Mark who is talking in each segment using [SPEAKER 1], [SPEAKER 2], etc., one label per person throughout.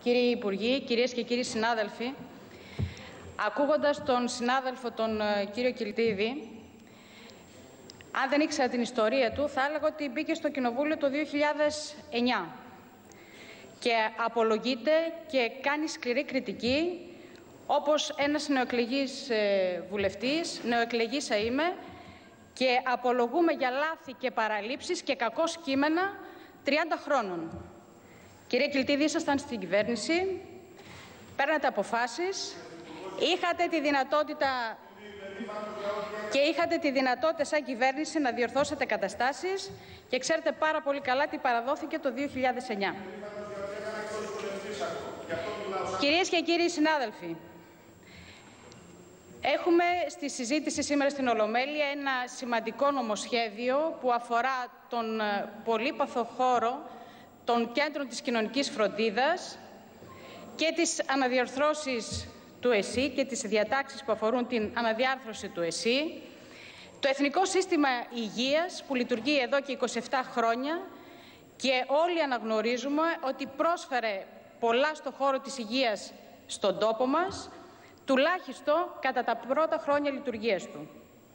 [SPEAKER 1] κύριοι Υπουργοί, κυρίες και κύριοι συνάδελφοι, ακούγοντας τον συνάδελφο τον κύριο Κιλτίδη, αν δεν ήξερα την ιστορία του, θα έλεγα ότι μπήκε στο Κοινοβούλιο το 2009 και απολογείται και κάνει σκληρή κριτική, όπως ένας νεοεκλεγής βουλευτής, νεοεκλεγήσα είμαι, και απολογούμε για λάθη και παραλήψεις και κακό κείμενα 30 χρόνων. Κύριε Κιλτίδη, ήσασταν στην κυβέρνηση, παίρνατε αποφάσεις, είχατε τη δυνατότητα σαν κυβέρνηση να διορθώσετε καταστάσεις και ξέρετε πάρα πολύ καλά τι παραδόθηκε το 2009. Κυρίες και κύριοι συνάδελφοι, έχουμε στη συζήτηση σήμερα στην Ολομέλεια ένα σημαντικό νομοσχέδιο που αφορά τον πολύπαθο χώρο των κέντρων της κοινωνικής φροντίδας και τις αναδιαρθρώσεις του ΕΣΥ και τις διατάξεις που αφορούν την αναδιάρθρωση του ΕΣΥ, το Εθνικό Σύστημα Υγείας που λειτουργεί εδώ και 27 χρόνια και όλοι αναγνωρίζουμε ότι πρόσφερε πολλά στο χώρο της υγείας στον τόπο μας, τουλάχιστον κατά τα πρώτα χρόνια λειτουργίας του.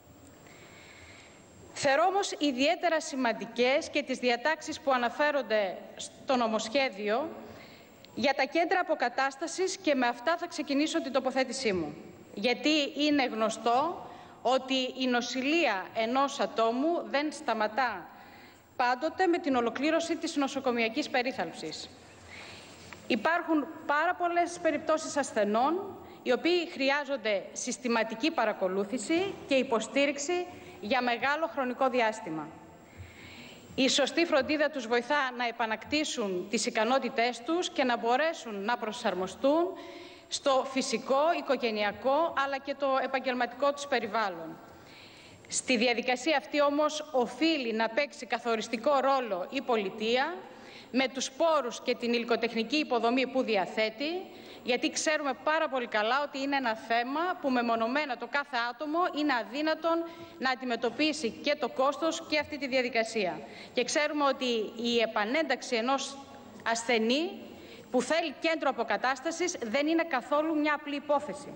[SPEAKER 1] Θεωρώ όμως ιδιαίτερα σημαντικές και τις διατάξεις που αναφέρονται στο νομοσχέδιο για τα κέντρα αποκατάστασης και με αυτά θα ξεκινήσω την τοποθέτησή μου. Γιατί είναι γνωστό ότι η νοσηλεία ενός ατόμου δεν σταματά πάντοτε με την ολοκλήρωση της νοσοκομιακής περίθαλψης. Υπάρχουν πάρα πολλές περιπτώσεις ασθενών οι οποίοι χρειάζονται συστηματική παρακολούθηση και υποστήριξη για μεγάλο χρονικό διάστημα. Η σωστή φροντίδα τους βοηθά να επανακτήσουν τις ικανότητές τους και να μπορέσουν να προσαρμοστούν στο φυσικό, οικογενειακό αλλά και το επαγγελματικό τους περιβάλλον. Στη διαδικασία αυτή όμως οφείλει να παίξει καθοριστικό ρόλο η πολιτεία με τους πόρους και την υλικοτεχνική υποδομή που διαθέτει, γιατί ξέρουμε πάρα πολύ καλά ότι είναι ένα θέμα που μεμονωμένα το κάθε άτομο είναι αδύνατον να αντιμετωπίσει και το κόστος και αυτή τη διαδικασία. Και ξέρουμε ότι η επανένταξη ενός ασθενή που θέλει κέντρο αποκατάστασης δεν είναι καθόλου μια απλή υπόθεση.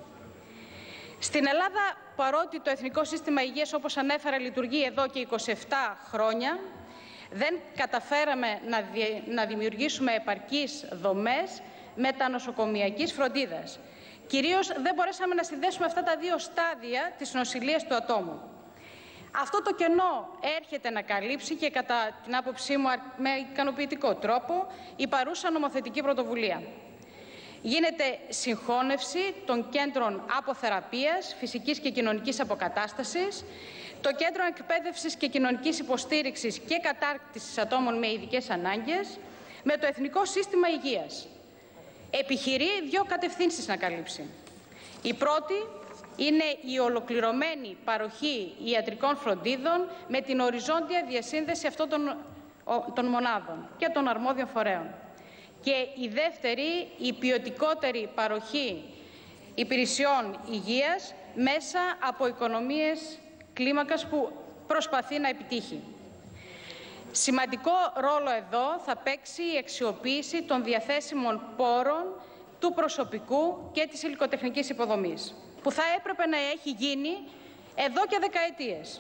[SPEAKER 1] Στην Ελλάδα, παρότι το Εθνικό Σύστημα Υγείας, όπως ανέφερα, λειτουργεί εδώ και 27 χρόνια, δεν καταφέραμε να δημιουργήσουμε επαρκείς δομές μετανοσοκομιακής φροντίδας. Κυρίως δεν μπορέσαμε να συνδέσουμε αυτά τα δύο στάδια της νοσηλείας του ατόμου. Αυτό το κενό έρχεται να καλύψει και κατά την άποψή μου με ικανοποιητικό τρόπο η παρούσα νομοθετική πρωτοβουλία. Γίνεται συγχώνευση των κέντρων αποθεραπείας, φυσικής και κοινωνικής αποκατάστασης, το Κέντρο Εκπαίδευσης και Κοινωνικής Υποστήριξης και Κατάρτισης Ατόμων με Ειδικές Ανάγκες με το Εθνικό Σύστημα Υγείας. Επιχειρεί δύο κατευθύνσεις να καλύψει. Η πρώτη είναι η ολοκληρωμένη παροχή ιατρικών φροντίδων με την οριζόντια διασύνδεση αυτών των μονάδων και των αρμόδιων φορέων. Και η δεύτερη, η ποιοτικότερη παροχή υπηρεσιών υγείας μέσα από οικονομίες κλίμακας που προσπαθεί να επιτύχει. Σημαντικό ρόλο εδώ θα παίξει η αξιοποίηση των διαθέσιμων πόρων του προσωπικού και της υλικοτεχνικής υποδομής, που θα έπρεπε να έχει γίνει εδώ και δεκαετίες.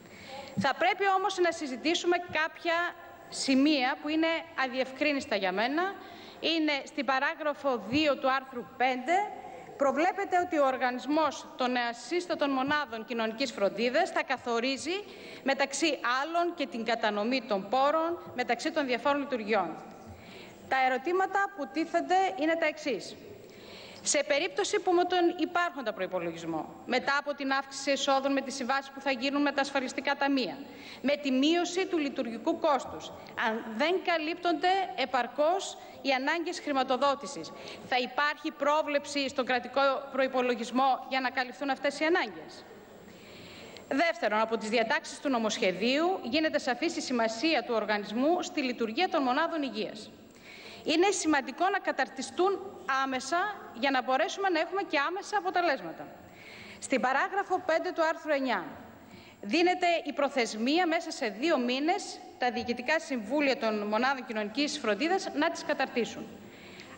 [SPEAKER 1] Θα πρέπει όμως να συζητήσουμε κάποια σημεία που είναι αδιευκρίνιστα για μένα. Είναι στην παράγραφο 2 του άρθρου 5, προβλέπεται ότι ο οργανισμός των ασύστατων μονάδων κοινωνικής φροντίδας θα καθορίζει μεταξύ άλλων και την κατανομή των πόρων μεταξύ των διαφόρων λειτουργιών. Τα ερωτήματα που τίθενται είναι τα εξής. Σε περίπτωση που με τον υπάρχοντα προϋπολογισμό, μετά από την αύξηση εσόδων με τις συμβάσεις που θα γίνουν με τα ασφαλιστικά ταμεία, με τη μείωση του λειτουργικού κόστους, αν δεν καλύπτονται επαρκώς οι ανάγκες χρηματοδότησης, θα υπάρχει πρόβλεψη στον κρατικό προϋπολογισμό για να καλυφθούν αυτές οι ανάγκες? Δεύτερον, από τις διατάξεις του νομοσχεδίου γίνεται σαφής η σημασία του οργανισμού στη λειτουργία των μονάδων υγείας. Είναι σημαντικό να καταρτιστούν άμεσα για να μπορέσουμε να έχουμε και άμεσα αποτελέσματα. Στην παράγραφο 5 του άρθρου 9 δίνεται η προθεσμία μέσα σε 2 μήνες τα διοικητικά συμβούλια των μονάδων κοινωνικής φροντίδας να τις καταρτήσουν.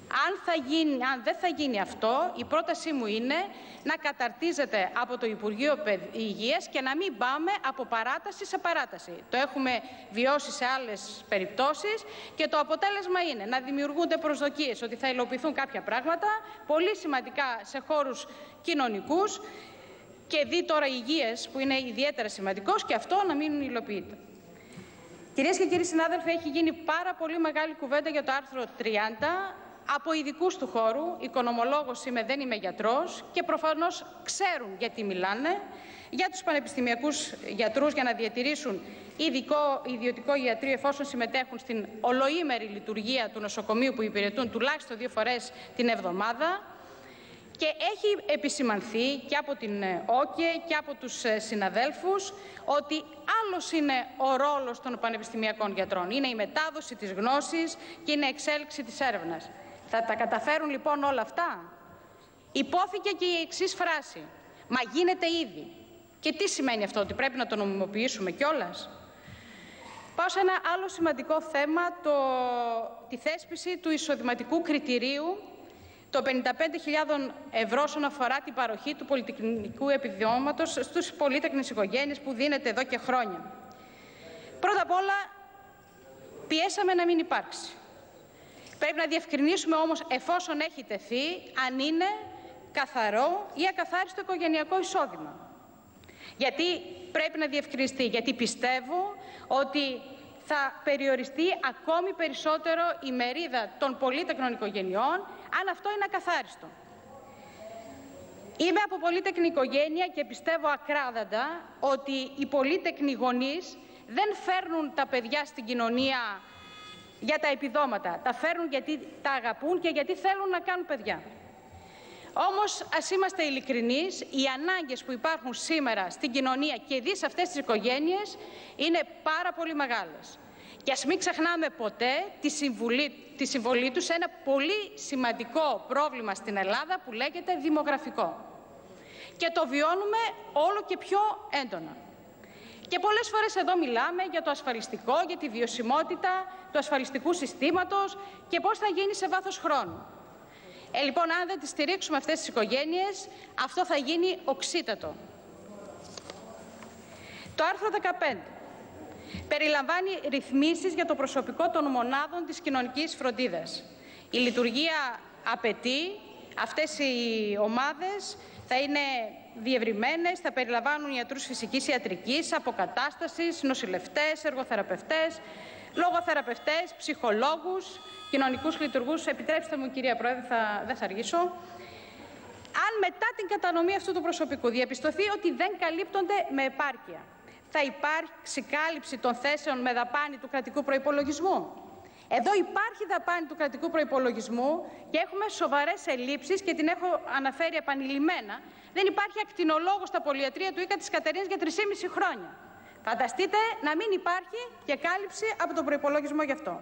[SPEAKER 1] Αν δεν θα γίνει αυτό, η πρότασή μου είναι να καταρτίζεται από το Υπουργείο Υγείας και να μην πάμε από παράταση σε παράταση. Το έχουμε βιώσει σε άλλες περιπτώσεις και το αποτέλεσμα είναι να δημιουργούνται προσδοκίες ότι θα υλοποιηθούν κάποια πράγματα, πολύ σημαντικά σε χώρους κοινωνικούς και δει τώρα υγείας, που είναι ιδιαίτερα σημαντικός, και αυτό να μην υλοποιείται. Κυρίες και κύριοι συνάδελφοι, έχει γίνει πάρα πολύ μεγάλη κουβέντα για το άρθρο 30 από ειδικούς του χώρου. Οικονομολόγος είμαι, δεν είμαι γιατρός, και προφανώς ξέρουν γιατί μιλάνε. Για τους πανεπιστημιακούς γιατρούς, για να διατηρήσουν ιδιωτικό ιατρείο εφόσον συμμετέχουν στην ολοήμερη λειτουργία του νοσοκομείου που υπηρετούν τουλάχιστον 2 φορές την εβδομάδα. Και έχει επισημανθεί και από την ΟΚΕ και από τους συναδέλφους ότι άλλος είναι ο ρόλος των πανεπιστημιακών γιατρών. Είναι η μετάδοση της γνώσης και είναι η εξέλιξη της έρευνας. Θα τα καταφέρουν λοιπόν όλα αυτά? Υπόθηκε και η εξής φράση: «Μα γίνεται ήδη». Και τι σημαίνει αυτό, ότι πρέπει να το νομιμοποιήσουμε κιόλας? Πάω σε ένα άλλο σημαντικό θέμα, τη θέσπιση του εισοδηματικού κριτηρίου, το 55.000 ευρώ όσον αφορά την παροχή του πολυτεχνικού επιδόματος στους πολύτεκνες οικογένειες που δίνεται εδώ και χρόνια. Πρώτα απ' όλα, πιέσαμε να μην υπάρξει. Πρέπει να διευκρινίσουμε όμως, εφόσον έχει τεθεί, αν είναι καθαρό ή ακαθάριστο οικογενειακό εισόδημα. Γιατί πρέπει να διευκρινιστεί? Γιατί πιστεύω ότι θα περιοριστεί ακόμη περισσότερο η μερίδα των πολύτεκνων οικογενειών αν αυτό είναι ακαθάριστο. Είμαι από πολύτεκνη οικογένεια και πιστεύω ακράδαντα ότι οι πολύτεκνοι γονείς δεν φέρνουν τα παιδιά στην κοινωνία για τα επιδόματα. Τα φέρνουν γιατί τα αγαπούν και γιατί θέλουν να κάνουν παιδιά. Όμως, ας είμαστε ειλικρινείς, οι ανάγκες που υπάρχουν σήμερα στην κοινωνία και δει σε αυτές τις οικογένειες είναι πάρα πολύ μεγάλες. Και ας μην ξεχνάμε ποτέ τη συμβολή τους σε ένα πολύ σημαντικό πρόβλημα στην Ελλάδα που λέγεται δημογραφικό. Και το βιώνουμε όλο και πιο έντονα. Και πολλές φορές εδώ μιλάμε για το ασφαλιστικό, για τη βιωσιμότητα του ασφαλιστικού συστήματος και πώς θα γίνει σε βάθος χρόνου. Λοιπόν, αν δεν τις στηρίξουμε αυτές τις οικογένειες, αυτό θα γίνει οξύτατο. Το άρθρο 15 περιλαμβάνει ρυθμίσεις για το προσωπικό των μονάδων της κοινωνικής φροντίδας. Η λειτουργία απαιτεί αυτές οι ομάδες θα είναι διευρυμένες, θα περιλαμβάνουν ιατρούς φυσικής ιατρικής, αποκατάστασης, νοσηλευτές, εργοθεραπευτές, λογοθεραπευτές, ψυχολόγους, κοινωνικούς λειτουργούς. Επιτρέψτε μου, κυρία Πρόεδρε, δεν θα αργήσω. Αν μετά την κατανομή αυτού του προσωπικού διαπιστωθεί ότι δεν καλύπτονται με επάρκεια, θα υπάρξει κάλυψη των θέσεων με δαπάνη του κρατικού προϋπολογισμού? Εδώ υπάρχει δαπάνη του κρατικού προϋπολογισμού και έχουμε σοβαρές ελλείψεις και την έχω αναφέρει επανειλημμένα. Δεν υπάρχει ακτινολόγος στα πολυιατρία του Ίκα της Κατερίνης για 3,5 χρόνια. Φανταστείτε να μην υπάρχει και κάλυψη από τον προϋπολογισμό γι' αυτό.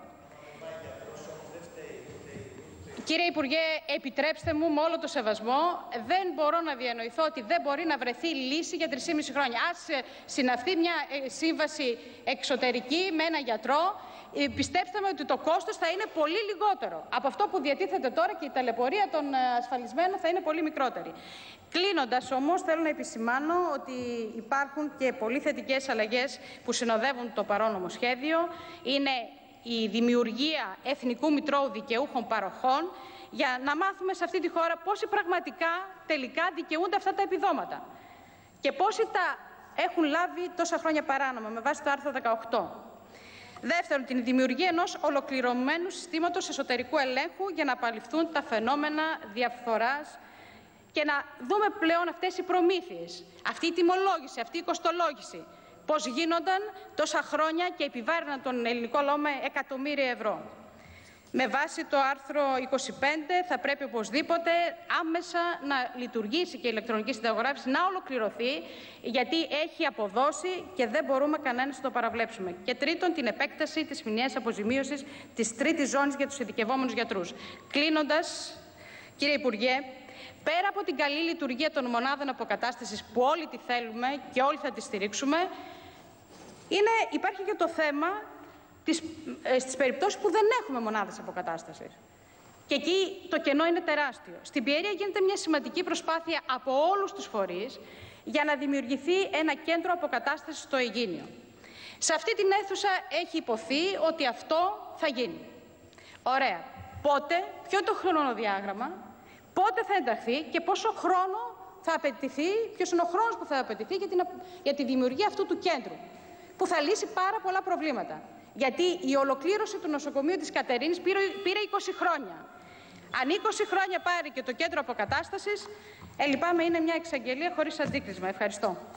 [SPEAKER 1] Κύριε Υπουργέ, επιτρέψτε μου, με όλο το σεβασμό, δεν μπορώ να διανοηθώ ότι δεν μπορεί να βρεθεί λύση για 3,5 χρόνια. Ας συναυθεί μια σύμβαση εξωτερική με έναν γιατρό, πιστέψτε με ότι το κόστος θα είναι πολύ λιγότερο από αυτό που διατίθεται τώρα και η ταλαιπωρία των ασφαλισμένων θα είναι πολύ μικρότερη. Κλείνοντας όμως, θέλω να επισημάνω ότι υπάρχουν και πολύ θετικές αλλαγές που συνοδεύουν το παρόν νομοσχέδιο. Είναι η δημιουργία Εθνικού Μητρώου Δικαιούχων Παροχών, για να μάθουμε σε αυτή τη χώρα πόσοι πραγματικά τελικά δικαιούνται αυτά τα επιδόματα και πόσοι τα έχουν λάβει τόσα χρόνια παράνομα με βάση το άρθρο 18. Δεύτερον, την δημιουργία ενός ολοκληρωμένου συστήματος εσωτερικού ελέγχου για να απαλληφθούν τα φαινόμενα διαφθοράς και να δούμε πλέον αυτές οι προμήθειες, αυτή η τιμολόγηση, αυτή η κοστολόγηση, πώς γίνονταν τόσα χρόνια και επιβάρυναν τον ελληνικό λαό με εκατομμύρια ευρώ. Με βάση το άρθρο 25 θα πρέπει οπωσδήποτε άμεσα να λειτουργήσει και η ηλεκτρονική συνταγογράφηση, να ολοκληρωθεί, γιατί έχει αποδώσει και δεν μπορούμε κανένας να το παραβλέψουμε. Και τρίτον, την επέκταση της μηνιαίας αποζημίωσης της τρίτης ζώνης για τους ειδικευόμενους γιατρούς. Κλείνοντας, κύριε Υπουργέ, πέρα από την καλή λειτουργία των μονάδων αποκατάστασης που όλοι τη θέλουμε και όλοι θα τη στηρίξουμε, υπάρχει και το θέμα στις περιπτώσεις που δεν έχουμε μονάδες αποκατάστασης. Και εκεί το κενό είναι τεράστιο. Στην Πιερία γίνεται μια σημαντική προσπάθεια από όλους τους φορείς για να δημιουργηθεί ένα κέντρο αποκατάστασης στο Αιγίνιο. Σε αυτή την αίθουσα έχει υποθεί ότι αυτό θα γίνει. Ωραία. Πότε, ποιο είναι το χρονοδιάγραμμα, πότε θα ενταχθεί και πόσο χρόνο θα απαιτηθεί, ποιος είναι ο χρόνος που θα απαιτηθεί για τη δημιουργία αυτού του κέντρου, που θα λύσει πάρα πολλά προβλήματα. Γιατί η ολοκλήρωση του νοσοκομείου της Κατερίνης πήρε 20 χρόνια. Αν 20 χρόνια πάρει και το κέντρο αποκατάστασης, λυπάμαι, είναι μια εξαγγελία χωρίς αντίκρισμα. Ευχαριστώ.